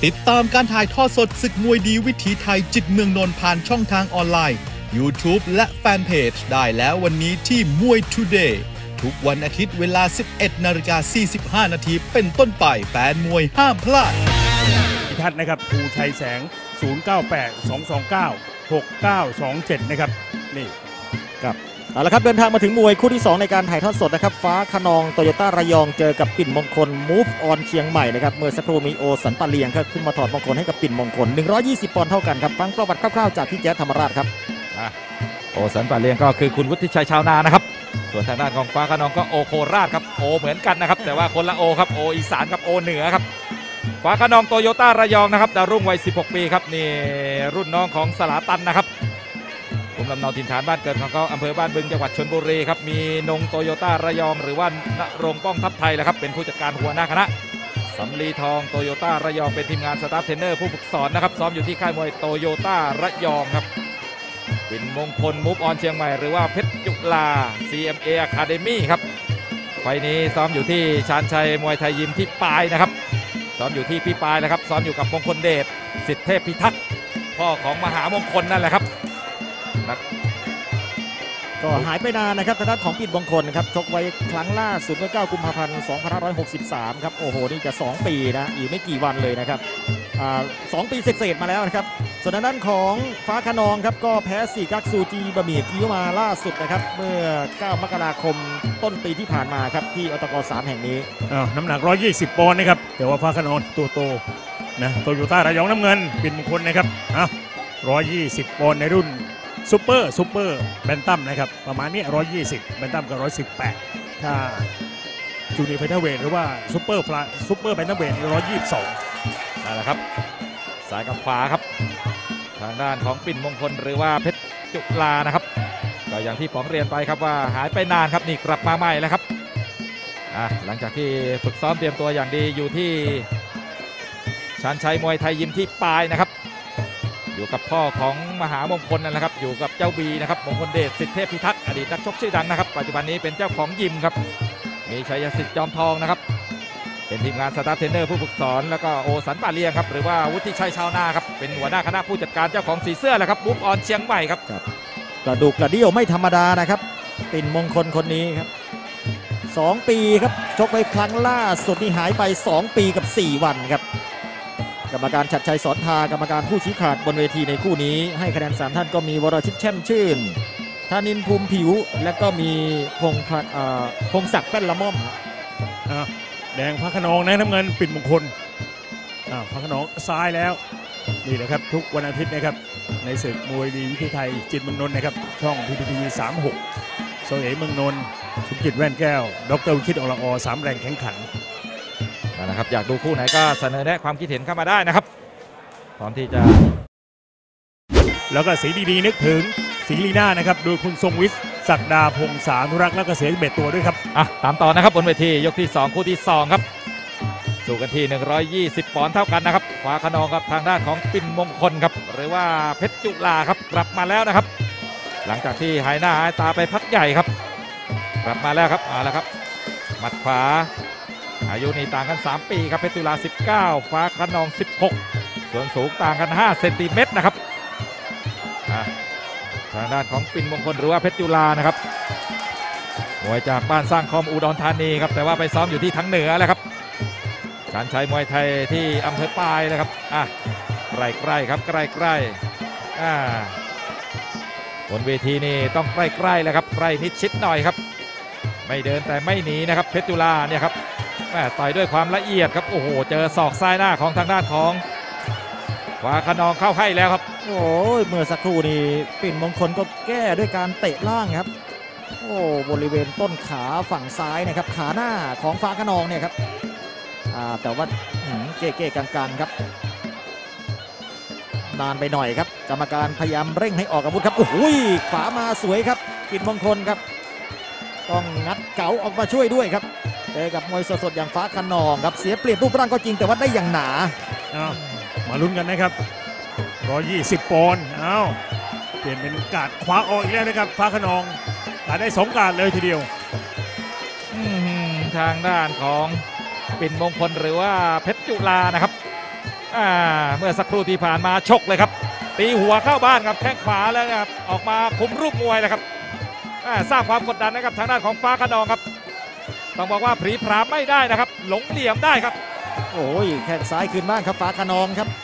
ติดตามการถ่ายทอดสดศึกมวยดีวิถีไทยจิตเมืองนนท์ผ่านช่องทางออนไลน์ YouTube และแฟนเพจได้แล้ววันนี้ที่มวย Today ทุกวันอาทิตย์เวลา 11:45 น.เป็นต้นไปแฟนมวยห้ามพลาดพิทัศน์นะครับภูชัยแสง 0982296927 นะครับนี่ครับเอาละครับเดินทางมาถึงมวยคู่ที่2ในการถ่ายทอดสดนะครับฟ้าคะนองโตโยต้าระยองเจอกับปิ่นมงคลมูฟออนเชียงใหม่นะครับเมื่อสักครู่มีโอสันปาเลียงขึ้นมาถอดมงคลให้กับปิ่นมงคล120 ปอนด์เท่ากันครับฟังประวัติคร่าวๆจากพี่แจ๊ดธรรมราชครับโอสันปาเลียงก็คือคุณวุฒิชัยชาวนานะครับส่วนทางด้านของฟ้าคะนองก็โอโคราชครับโอเหมือนกันนะครับแต่ว่าคนละโอครับโออีสานกับโอเหนือครับฟ้าคะนองโตโยต้าระยองนะครับดาวรุ่งวัย16 ปีครับนี่รุ่นน้องของสลาตันนะครับภูมิลำเนาถิ่นฐานบ้านเกิดของเขาอำเภอบ้านบึงจังหวัดชลบุรีครับมีนงโตโยต้าระยองหรือว่าณรงค์ป้องทัพไทยแหละครับเป็นผู้จัดการหัวหน้าคณะสำลีทองโตโยต้าระยองเป็นทีมงานสตาฟเทรนเนอร์ผู้ฝึกสอนนะครับซ้อมอยู่ที่ค่ายมวยโตโยต้าระยองครับปิ่นมงคลมูฟออนเชียงใหม่หรือว่าเพชรจุฬา CMA Academy ครับไฟนี้ซ้อมอยู่ที่ชาญชัยมวยไทยยิมที่ปายนะครับซ้อมอยู่ที่พี่ปายนะครับซ้อมอยู่กับมงคลเดชสิทธิเทพพิทักษ์พ่อของมหามงคลนั่นแหละครับก็หายไปนานนะครับทางด้านของปิ่นมงคลนะครับชกไว้ครั้งล่าสุดเมื่อ9 กุมภาพันธ์ 2563 ครับโอ้โหนี่จะ2 ปีนะอีกไม่กี่วันเลยนะครับ2 ปีเศษมาแล้วนะครับส่วนทางด้านของฟ้าคะนองครับก็แพ้4 กักซูจีบะหมี่คิ้วมาล่าสุดนะครับเมื่อ9 มกราคมต้นปีที่ผ่านมาครับที่อตก3แห่งนี้น้ำหนัก120 ปอนด์นะครับแต่ว่าฟ้าคะนองตัวโตนะโตโยต้าระยองน้ำเงินปิ่นมงคลนะครับ120 ปอนด์ในรุ่นซูเปอร์แบนตัมนะครับประมาณนี้120แบนตัมกับ118ถ้าจูเนียร์ไฟเธอร์เวทหรือว่าซูเปอร์แบนตัมเวท122 นั่นแหละครับซ้ายกับขวาครับทางด้านของปิ่นมงคลหรือว่าเพชรจุฬานะครับก็อย่างที่ผมเรียนไปครับว่าหายไปนานครับนี่กลับมาใหม่แล้วครับหลังจากที่ฝึกซ้อมเตรียมตัวอย่างดีอยู่ที่ชาญชัยมวยไทยยิมที่ปายนะครับอยู่กับพ่อของมหามงคลนั่นแหละครับอยู่กับเจ้าบีนะครับมงคลเดชสิทธิเทพพิทักษ์อดีตนักชกชื่อดังนะครับปัจจุบันนี้เป็นเจ้าของยิมครับมีชัยสิทธิ์จอมทองนะครับเป็นทีมงานสตาฟเทรนเนอร์ผู้ฝึกสอนแล้วก็โอสันปาเลียงครับหรือว่าวุฒิชัยชาวนาครับเป็นหัวหน้าคณะผู้จัดการเจ้าของสีเสื้อแหละครับมูฟออนเชียงใหม่ครับกระดูกกระเดี่ยวไม่ธรรมดานะครับปิ่นมงคลคนนี้ครับ2 ปีครับชกไปครั้งล่าสุดที่หายไป2 ปีกับ4 วันครับกรรมการชัดชัยสอนทากรรมการผู้ชี้ขาดบนเวทีในคู่นี้ให้คะแนน3 ท่านก็มีวรชิตแช่มชื่นธนินภูมิผิวและก็มีพงศักดิ์แป้นละม่อมแดงฟ้าคะนองนะน้ำเงินปิ่นมงคลฟ้าคะนองซ้ายแล้วนี่แหละครับทุกวันอาทิตย์นะครับในศึกมวยดีวิถีไทยจิตเมืองนนท์นะครับช่อง PPTV 36โซเอเมืองนนท์สุกิจแว่นแก้วดร.วิชิตอรอ3 แรงแข่งขันนะครับอยากดูคู่ไหนก็เสนอแนะความคิดเห็นเข้ามาได้นะครับพร้อมที่จะแล้วก็สีดีๆนึกถึงสีลีน่านะครับโดยคุณทรงวิทย์ศักดาพงษานุรักษ์และก็เสียเบ็ดตัวด้วยครับตามต่อนะครับบนเวทียกที่2คู่ที่2ครับสู้กันที่120 ปอนด์เท่ากันนะครับฟ้าคะนองครับทางด้านของปิ่นมงคลครับหรือว่าเพชรจุฬาครับกลับมาแล้วนะครับหลังจากที่หายหน้าหายตาไปพักใหญ่ครับกลับมาแล้วครับมาแล้วครับหมัดขวาอายุนี่ต่างกัน3 ปีครับเพชรจุฬา19ฟ้าคะนอง16ส่วนสูงต่างกัน5 เซนติเมตรนะครับทางด้านของปิ่นมงคลหรือว่าเพชรจุฬานะครับมวยจากบ้านสร้างคอมอุดรธานีครับแต่ว่าไปซ้อมอยู่ที่ทางเหนือแล้วครับชาญชัยมวยไทยที่อำเภอปายเลยครับใกล้ๆครับใกล้ๆบนเวทีนี่ต้องใกล้ๆแล้วครับใกล้นิดชิดหน่อยครับไม่เดินแต่ไม่หนีนะครับเพชรจุฬาเนี่ยครับต่อยด้วยความละเอียดครับโอ้โหเจอศอกซ้ายหน้าของทางด้านของฟ้าคะนองเข้าให้แล้วครับโอ้ยเมื่อสักครู่นี้ปิ่นมงคลก็แก้ด้วยการเตะล่างครับโอ้บริเวณต้นขาฝั่งซ้ายนะครับขาหน้าของฟ้าคะนองเนี่ยครับแต่ว่าเก๋ๆกลางๆครับนานไปหน่อยครับกรรมการพยายามเร่งให้ออกอาวุธครับโอ้โหขวามาสวยครับปิ่นมงคลครับต้องงัดเก๋าออกมาช่วยด้วยครับเจอกับมวยสดๆอย่างฟ้าคะนองครับเสียเปรียบรูปร่างก็จริงแต่ว่าได้อย่างหนามาลุ้นกันนะครับ120 ปอนด์เปลี่ยนเป็นกาดขวาออกอีกแล้วนะครับฟ้าคะนองกาดได้2 กาดเลยทีเดียวทางด้านของปิ่นมงคลหรือว่าเพชรจุฬานะครับเมื่อสักครู่ที่ผ่านมาชกเลยครับตีหัวเข้าบ้านครับแข้งขวาแล้วนะครับออกมาคุมรูปมวยเลยครับสร้างความกดดันนะครับทางด้านของฟ้าคะนองครับต้องบอกว่าผีผามไม่ได้นะครับหลงเหลี่ยมได้ครับโอ้ยแข้งซ้ายคืนบ้านครับฟ้าคะนองครับ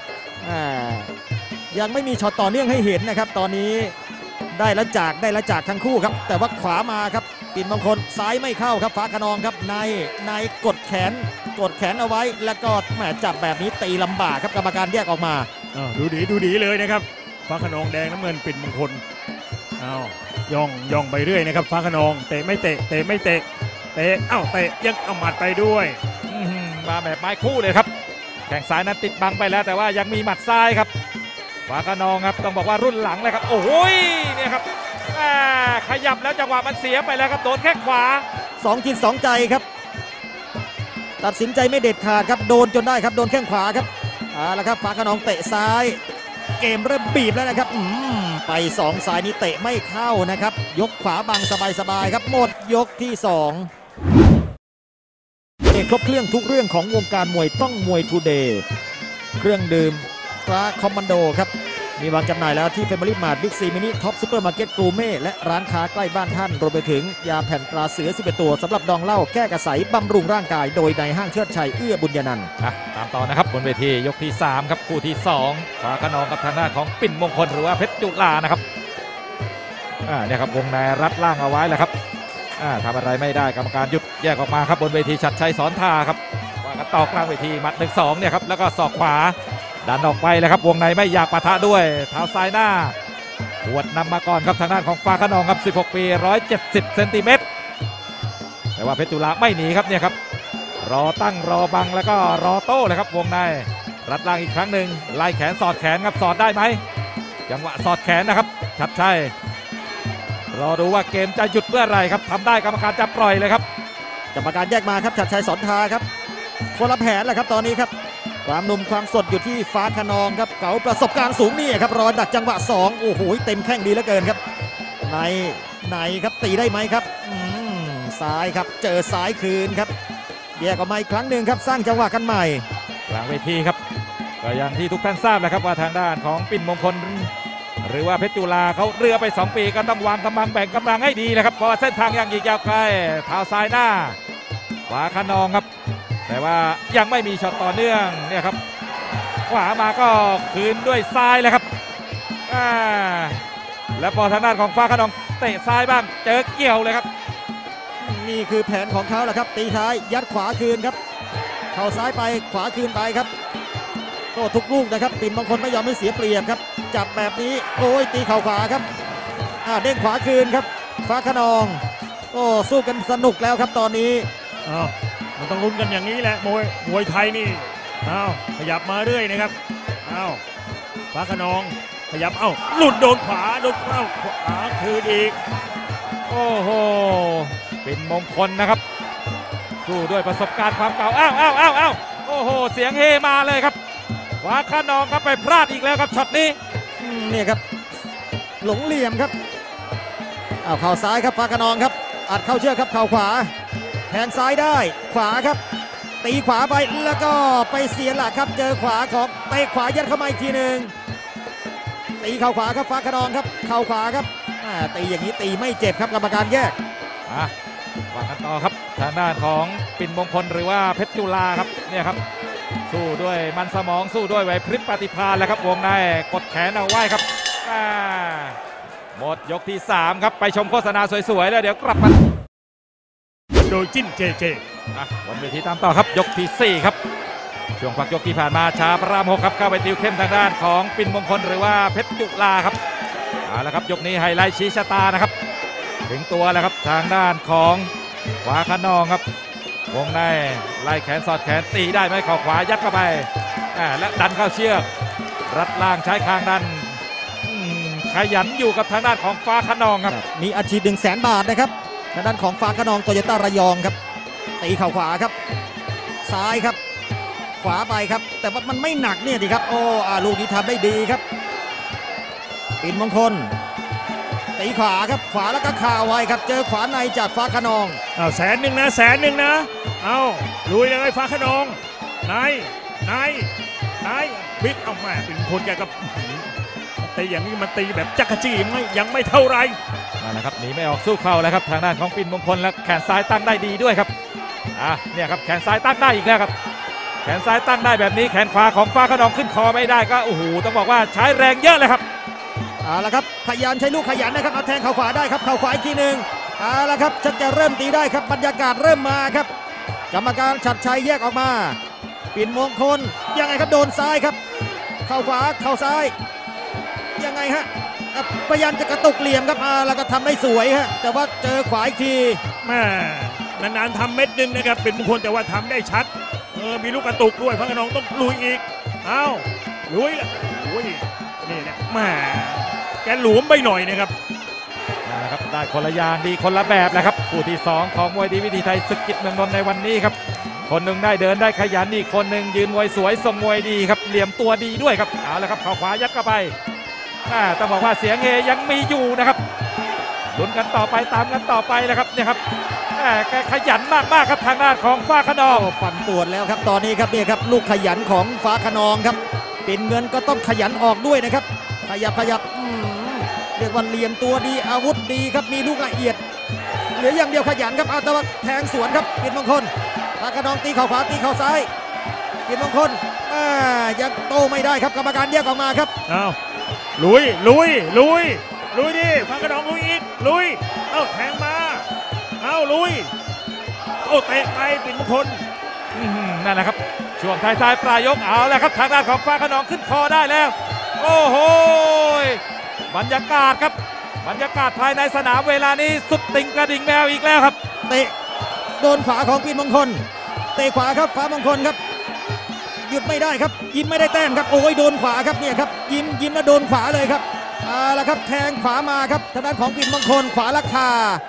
ยังไม่มีช็อตต่อเนื่องให้เห็นนะครับตอนนี้ได้ละจากทั้งคู่ครับแต่ว่าขวามาครับปิ่นมงคลซ้ายไม่เข้าครับฟ้าคะนองครับในกดแขนเอาไว้แล้วก็แหมจับแบบนี้ตีลำบากครับกรรมการแยกออกมาดูดีเลยนะครับฟ้าคะนองแดงน้ำเงินปิ่นมงคลย่องไปเรื่อยนะครับฟ้าคะนองเตะไม่เตะเตะเตะยังเอาหมัดไปด้วยมาแบบไม้คู่เลยครับแข้งซ้ายนั้นติดบังไปแล้วแต่ว่ายังมีหมัดซ้ายครับฟ้าคะนองครับต้องบอกว่ารุ่นหลังเลยครับโอ้ยเนี่ยครับขยับแล้วจังหวะมันเสียไปแล้วครับโดนแข้งขวา 2 จิต 2 ใจครับตัดสินใจไม่เด็ดขาดครับโดนจนได้ครับโดนแข้งขวาครับแล้วครับฟ้าคะนองเตะซ้ายเกมเริ่มบีบแล้วนะครับไป2 สายนี้เตะไม่เข้านะครับยกขวาบังสบายๆครับหมดยกที่2ครบเครื่องทุกเรื่องของวงการมวยต้องมวยทูเดย์เครื่องดื่มตราคอมมานโดครับมีวางจำหน่ายแล้วที่ Family Mart Big C Mini Top Supermarket กูเม่และร้านค้าใกล้บ้านท่านรวมไปถึงยาแผ่นตราเสือ11 ตัวสำหรับดองเหล้าแก้กระสายบำรุงร่างกายโดยในห้างเชิดชัยเอื้อบุญญนันท์ตามต่อนะครับบนเวทียกที่3ครับคู่ที่2ฟ้าคะนองกับทางด้านของปิ่นมงคลหรือว่าเพชรจุฬานะครับเนี่ยครับวงในรัดล่างเอาไว้แหละครับทำอะไรไม่ได้กรรมการหยุดแยกออกมาครับบนเวทีชัดชัยสอนทาครับว่ากันต่อกลางเวทีหมัด 1-2เนี่ยครับแล้วก็ศอกขวาดันออกไปเลยครับวงในไม่อยากปะทะด้วยเท้าซ้ายหน้าปวดนำมาก่อนครับทางด้านของฟ้าคะนองครับ16 ปี170 เซนติเมตรแต่ว่าเพชรจุฬาไม่หนีครับเนี่ยครับรอตั้งรอบังแล้วก็รอโต้เลยครับวงในรัดล่างอีกครั้งหนึ่งไล่แขนสอดแขนครับสอดได้ไหมจังหวะสอดแขนนะครับชัดชัยรอดูว่าเกมจะหยุดเมื่อไรครับทำได้กรรมการจะปล่อยเลยครับกรรมการแยกมาครับชัดชัยสอนทาครับคนละแผนแหละครับตอนนี้ครับความหนุ่มความสดอยู่ที่ฟ้าคะนองครับเก๋าประสบการณ์สูงนี่ครับรอดักจังหวะ2โอ้โหเต็มแข้งดีเหลือเกินครับในครับตีได้ไหมครับซ้ายครับเจอซ้ายคืนครับแยกออกมาอีกครั้งหนึ่งครับสร้างจังหวะกันใหม่กลางเวทีครับก็อย่างที่ทุกท่านทราบแล้วครับว่าทางด้านของปิ่นมงคลหรือว่าเพชรจุฬาเขาเรือไป2 ปีก็ต้องวางกำลังแบ่งกำลังให้ดีนะครับเพราะว่าเส้นทางยังอีกยาวไกลเท้าซ้ายหน้าฟ้าคะนองครับแต่ว่ายังไม่มีช็อตต่อเนื่องเนี่ยครับขวามาก็คืนด้วยซ้ายเลยครับแล้วพอทางด้านของฟ้าคะนองเตะซ้ายบ้างเจอเกี่ยวเลยครับนี่คือแผนของเขาแหละครับตีท้ายยัดขวาคืนครับเข่าซ้ายไปขวาคืนไปครับโต้ทุกลูกนะครับปิ่นมงคลไม่ยอมให้เสียเปรียบครับจับแบบนี้โอ้ยตีเข่าขวาครับเด้งขวาคืนครับฟ้าคะนองโอ้สู้กันสนุกแล้วครับตอนนี้มันต้องลุ้นกันอย่างนี้แหละมวยไทยนี่ขยับมาเรื่อยนะครับฟ้าคะนองขยับหลุดโดนขวาขวาคืนอีกโอ้โหเป็นมงคลนะครับสู้ด้วยประสบการณ์ความเก่าโอ้โหเสียงเฮมาเลยครับฟ้าคะนองครับไปพลาดอีกแล้วครับช็อตนี้นี่ครับหลงเหลี่ยมครับเข่าซ้ายครับฟ้าคะนองครับอัดเข้าเชือกครับเข่าขวาแทงซ้ายได้ขวาครับตีขวาไปแล้วก็ไปเสียหลักครับเจอขวาของเตะขวายัดเข้ามาอีกทีหนึ่งตีเข่าขวาครับฟ้าคะนองครับเข่าขวาครับตีอย่างนี้ตีไม่เจ็บครับกรรมการแยกว่ากันต่อครับทางด้านของปิ่นมงคลหรือว่าเพชรจุฬาครับเนี่ยครับสู้ด้วยมันสมองสู้ด้วยไหวพริบปฏิภาณแล้วครับวงในกดแขนเอาไว้ครับหมดยกที่3ครับไปชมโฆษณาสวยๆแล้วเดี๋ยวกลับมาโดยจิ้นเจบนเวทีตามต่อครับยกที่4ครับช่วงพักยกที่ผ่านมาชาพระราม6ครับเข้าไปติวเข้มทางด้านของปิ่นมงคลหรือว่าเพชรจุฬาครับแล้วครับยกนี้ไฮไลท์ชี้ชะตานะครับถึงตัวแล้วครับทางด้านของฟ้าคะนองครับวงในไล่แขนสอดแขนตีได้ไหมเข่าขวายัดเข้าไปและดันเข้าเชือกรัดล่างใช้คางดันขยันอยู่กับทางด้านของฟ้าคะนองครับมีอาชีพ100,000 บาทนะครับทางด้านของฟ้าคะนองโตโยต้าระยองครับตีเข่าขวาครับซ้ายครับขวาไปครับแต่ว่ามันไม่หนักเนี่ยดิครับโอ้ลูกนี้ทำได้ดีครับปิ่นมงคลตีขวาครับขวาแล้วก็คาไว้ครับเจอขวาในจากฟ้าคะนอง 100,000นะลุยเลยฟ้าคะนองในบิ๊กเอามาเป็นคนแกก็ตีอย่างนี้มันตีแบบจักรจี้ยังไม่เท่าไรนั่นแหละครับหนีไม่ออกสู้เข่าแล้วครับทางด้านของปิ่นมงคลและแขนซ้ายตั้งได้ดีด้วยครับเนี่ยครับแขนซ้ายตั้งได้อีกแล้วครับแขนซ้ายตั้งได้แบบนี้แขนขวาของฟ้าขนองขึ้นคอไม่ได้ก็โอ้โหต้องบอกว่าใช้แรงเยอะเลยครับเอาละครับพยายามใช้ลูกขยันนะครับเอาแทงเข่าขวาได้ครับเข่าขวาอีกทีหนึ่งเอาละครับชักจะเริ่มตีได้ครับบรรยากาศเริ่มมาครับกรรมการฉัตรชัยแยกออกมาปิ่นมงคลยังไงครับโดนซ้ายครับเข่าขวาเข่าซ้ายยังไงฮะพยายามจะกระตุกเหลี่ยมครับแล้วก็ทำได้สวยฮะแต่ว่าเจอขวาอีกทีแม่นานๆทำเม็ดนึงนะครับเป็นมงคลแต่ว่าทำได้ชัดมีลูกกระตุกด้วยพระขนองต้องลุยอีกลุยละนี่นะแม่แกหลวมไปหน่อยนะครับนะครับได้คนละอย่างดีคนละแบบนะครับคู่ที่2ของมวยดีวิถีไทยศึกจิตเมืองนนท์ในวันนี้ครับคนหนึ่งได้เดินได้ขยันอีกคนหนึ่งยืนมวยสวยทรงมวยดีครับเหลี่ยมตัวดีด้วยครับเอาละครับเข่าขวายัดเข้าไปต้องบอกว่าเสียงเฮยังมีอยู่นะครับลุ้นกันต่อไปตามกันต่อไปนะครับเนี่ยครับแกขยันมากๆครับทางด้านของฟ้าขนองปั่นปวดแล้วครับตอนนี้ครับนี่ครับลูกขยันของฟ้าขนองครับเป็นเงินก็ต้องขยันออกด้วยนะครับขยับเรียกว่าเหลี่ยมตัวดีอาวุธดีครับมีลูกละเอียดเหลืออย่างเดียวขยันครับแต่ว่าแทงสวนครับปิ่นมงคลฟ้าขนองตีเข่าขวาตีเข่าซ้ายปิ่นมงคลยังโตไม่ได้ครับกรรมการแยกออกมาครับลุยดิฟ้าขนองลุยอีกลุยแทงมาลุยเตะไปปิ่นมงคลนั่นแหละครับช่วงท้ายปลายยกเอาแล้วครับทางด้านของฟ้าขนองขึ้นคอได้แล้วโอ้โหบรรยากาศครับบรรยากาศภายในสนามเวลานี้สุดติ่งกระดิ่งแมวอีกแล้วครับเตะโดนขวาของปิ่นมงคลเตะขวาครับฟ้ามงคลครับหยุดไม่ได้ครับยิ้มไม่ได้แต้มครับโอ้ยโดนขวาครับเนี่ยครับยิ้มแล้วโดนขวาเลยครับแล้วครับแทงขวามาครับทางด้านของปิ่นมงคลขวาราคา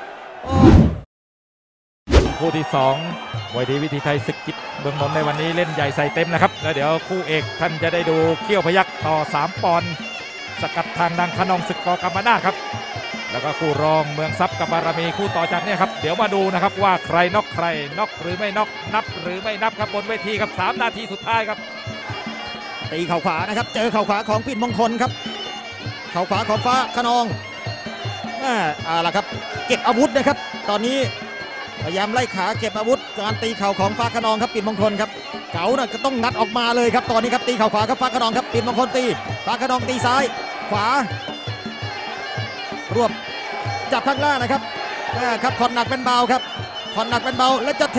คู่ที่2มวยดีวิถีไทยศึกจิตเมืองนนท์ในวันนี้เล่นใหญ่ใส่เต็มนะครับแล้วเดี๋ยวคู่เอกท่านจะได้ดูเขี้ยวพยัคฆ์ต่อ3ปอนด์สกัดทางดังขนองศึกกกำมนาจครับแล้วก็คู่รองเมืองทรัพย์กับบารมีคู่ต่อจากนี้ครับเดี๋ยวมาดูนะครับว่าใครน็อกใครน็อกหรือไม่น็อกนับหรือไม่นับครับบนเวทีครับ3นาทีสุดท้ายครับตีเข่าขวานะครับเจอเข่าขวาของปิ่นมงคลครับเข่าขวาของฟ้าขนองล่ะครับเก็บอาวุธนะครับตอนนี้พยายามไล่ขาเก็บอาวุธการตีเข่าของฟ้าขนองครับปิ่นมงคลครับเก๋าก็ต้องงัดออกมาเลยครับตอนนี้ครับตีเข่าขวาครับฟ้าขนองครับปิ่นมงคลตีฟ้าขนองตีซ้ายขวารวบจับข้างล่างนะครับผ่อนหนักเป็นเบาครับผ่อนหนักเป็นเบาแล้วจะเท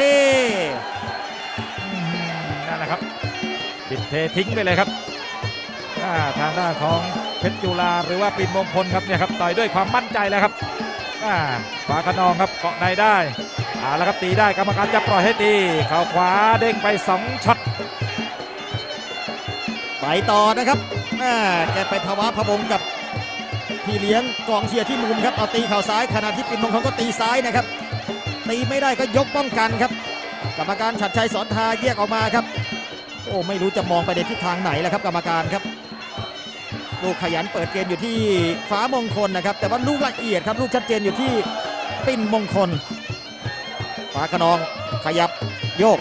นั่นแหละครับปิดเททิ้งไปเลยครับทางด้านของเพชรจุฬาหรือว่าปิ่นมงคลครับเนี่ยครับต่อยด้วยความมั่นใจแล้วครับฟ้าขนองครับเกาะในได้แล้วครับตีได้กรรมการจะปล่อยให้ตีเข่าขวาเด้งไป2ช็อตไปต่อนะครับแกไปภาวะพะวงกับพี่เลี้ยงกองเชียร์ที่มุมครับเอาตีเข่าซ้ายขณะที่ปิ่นมงคลก็ตีซ้ายนะครับตีไม่ได้ก็ยกป้องกันครับกรรมการฉัตรชัยสอนทาแยกออกมาครับโอ้ไม่รู้จะมองไปในทิศทางไหนแล้วครับกรรมการครับลูกขยันเปิดเกมอยู่ที่ฟ้ามงคลนะครับแต่ว่าลูกละเอียดครับลูกชัดเจนอยู่ที่ปิ่นมงคลฟ้าขนองขยับโยก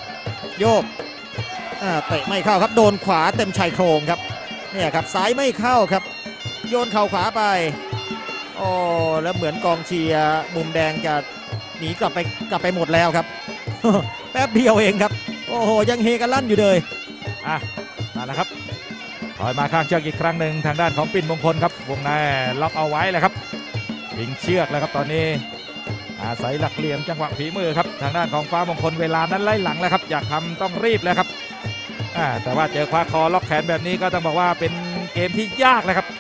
เตะไม่เข้าครับโดนขวาเต็มชายโครงครับเนี่ยครับซ้ายไม่เข้าครับโยนเข่าขวาไปแล้วเหมือนกองเชียร์มุมแดงจะหนีกลับไปหมดแล้วครับ แป๊บเดียวเองครับโอ้โหยังเฮกันลั่นอยู่เลยนั่นแหละครับถอยมาข้างเชือกอีกครั้งหนึ่งทางด้านของปิ่นมงคลครับวงในล็อกเอาไว้เลยครับยิงเชือกแล้วครับตอนนี้อาศัยหลักเหลี่ยมจังหวะฝีมือครับทางด้านของฟ้ามงคลเวลานั้นไล่หลังแล้วครับอยากทำต้องรีบแล้วครับแต่ว่าเจอคว้าคอล็อกแขนแบบนี้ก็ต้องบอกว่าเป็นเกมที่ยากเลยครับ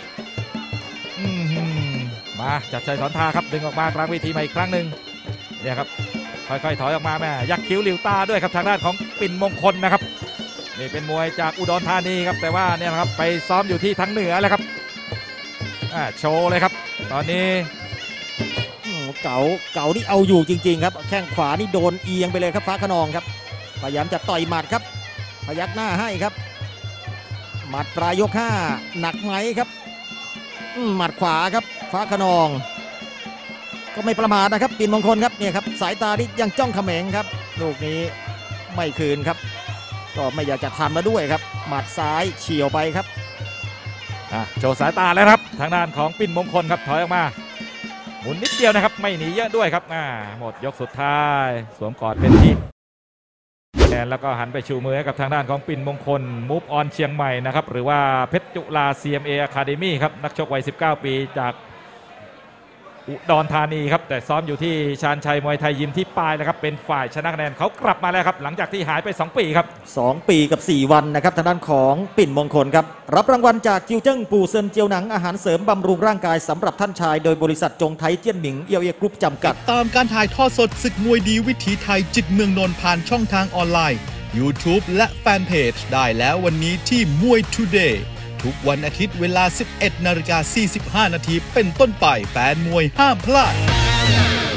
มาจัดชัยสอนทาครับดึงออกมากลางเวทีใหม่อีกครั้งหนึ่งเนี่ยครับค่อยๆถอยออกมาแม่ยักคิ้วหลิวตาด้วยครับทางด้านของปิ่นมงคลนะครับนี่เป็นมวยจากอุดรธานีครับแต่ว่าเนี่ยครับไปซ้อมอยู่ที่ทางเหนือแล้วครับโชว์เลยครับตอนนี้เก๋านี่เอาอยู่จริงๆครับแข้งขวานี่โดนเอียงไปเลยครับฟ้าขนองครับพยายามจะต่อยหมัดครับพยักหน้าให้ครับหมัดปลายยก5หนักไหมครับหมัดขวาครับฟ้าขนองก็ไม่ประมาทนะครับปิ่นมงคลครับเนี่ยครับสายตาที่ยังจ้องเขม็งครับลูกนี้ไม่คืนครับก็ไม่อยากจะทำมาด้วยครับหมัดซ้ายเฉียวไปครับโชว์สายตาแล้วครับทางด้านของปิ่นมงคลครับถอยออกมาหมุนนิดเดียวนะครับไม่หนีเยอะด้วยครับหมดยกสุดท้ายสวมกอดเป็นที่แล้วก็หันไปชูมือให้กับทางด้านของปิ่นมงคลมูฟออนเชียงใหม่นะครับหรือว่าเพชรจุฬา CMA Academy ครับนักชกวัย19 ปีจากอุดรธานีครับแต่ซ้อมอยู่ที่ชาญชัยมวยไทยยิมที่ปลายนะครับเป็นฝ่ายชนะคะแนนเขากลับมาแล้วครับหลังจากที่หายไป2 ปีครับ 2 ปีกับ 4 วันนะครับทางด้านของปิ่นมงคลครับรับรางวัลจากจิวเจิ้งปูเซินเจียวหนังอาหารเสริมบำรุงร่างกายสำหรับท่านชายโดยบริษัทจงไทเจี้ยนหมิงเอียวเอียกรุ๊ปจำกัดตามการถ่ายทอดสดศึกมวยดีวิถีไทยจิตเมืองนนท์ผ่านช่องทางออนไลน์ YouTube และแฟนเพจได้แล้ววันนี้ที่มวย Today ทุกวันอาทิตย์เวลา 11:45 น.เป็นต้นไปแฟนมวยห้ามพลาด